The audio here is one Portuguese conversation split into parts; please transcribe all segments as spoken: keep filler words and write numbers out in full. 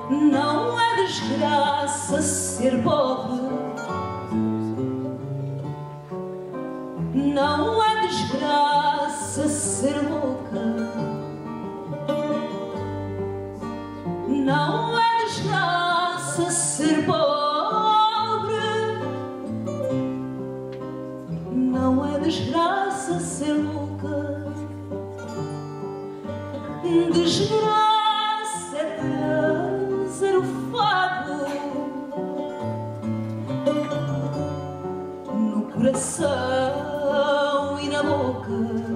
Não é desgraça ser pobre, não é desgraça ser louca, não é desgraça ser pobre, não é desgraça ser louca, desgraça é trazer o fado no coração e na boca.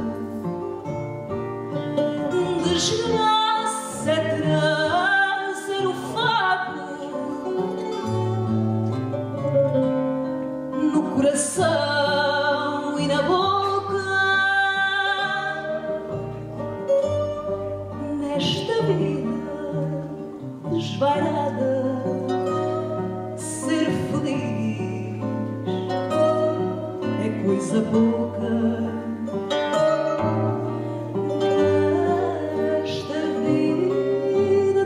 Desgraça é trazer o fado no coração e na boca. Nesta vida desvairada, ser feliz é coisa pouca. Nesta vida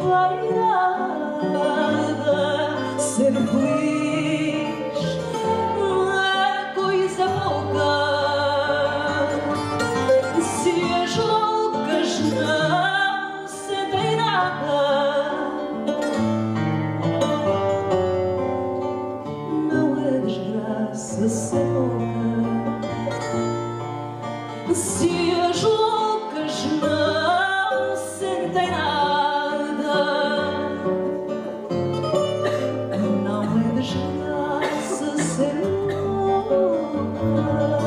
desvairada, ser feliz é coisa pouca. Se as loucas não sentem nada, não é desgraça ser louca. Se as loucas não sentem nada, não é desgraça ser louca.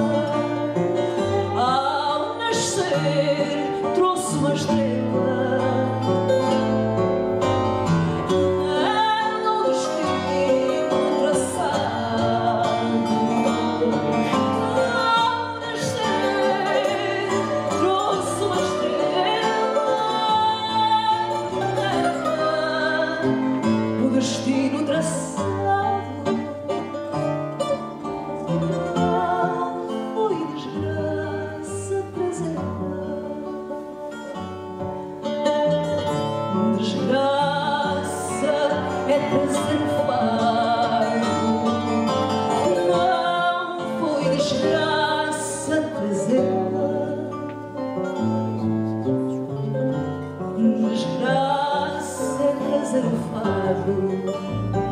Ao nascer trouxe uma estrela, é o destino traçado. Ao nascer trouxe uma estrela, o destino traçado. Foi desgraça trazê-la, desgraça é trazer o fardo. Não foi desgraça trazê-la, desgraça é trazer o fardo.